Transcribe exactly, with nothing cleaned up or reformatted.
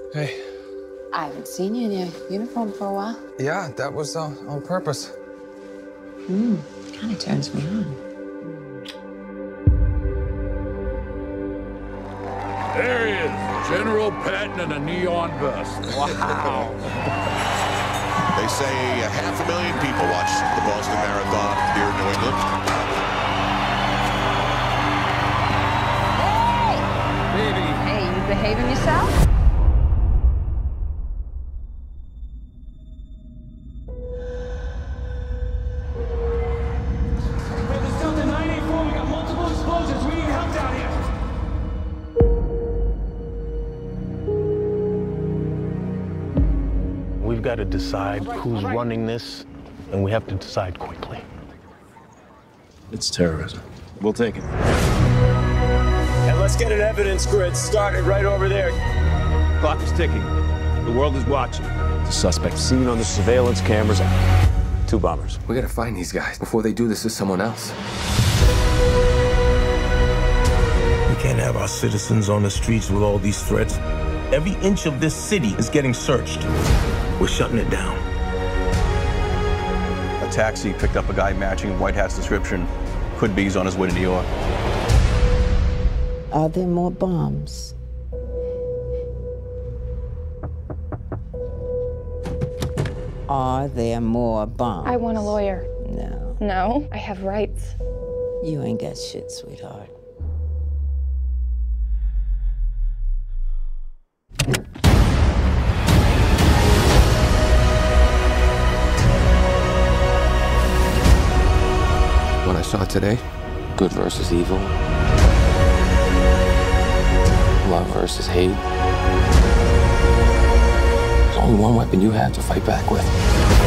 Hey. I haven't seen you in your uniform for a while. Yeah, that was uh, on purpose. Hmm, kind of turns me on. There he is, General Patton in a neon vest. Wow. They say a half a million people watch the Boston Marathon here in New England. Hey! Baby. Hey, you behaving yourself? We've got to decide who's running this, and we have to decide quickly. It's terrorism. We'll take it. And let's get an evidence grid started right over there. Clock is ticking. The world is watching. The suspect seen on the surveillance cameras. Two bombers. We gotta find these guys before they do this to someone else. We can't have our citizens on the streets with all these threats. Every inch of this city is getting searched. We're shutting it down. A taxi picked up a guy matching White Hat's description. Could be he's on his way to New York. Are there more bombs? Are there more bombs? I want a lawyer. No. No, I have rights. You ain't got shit, sweetheart. What I saw today, good versus evil, love versus hate. There's only one weapon you have to fight back with.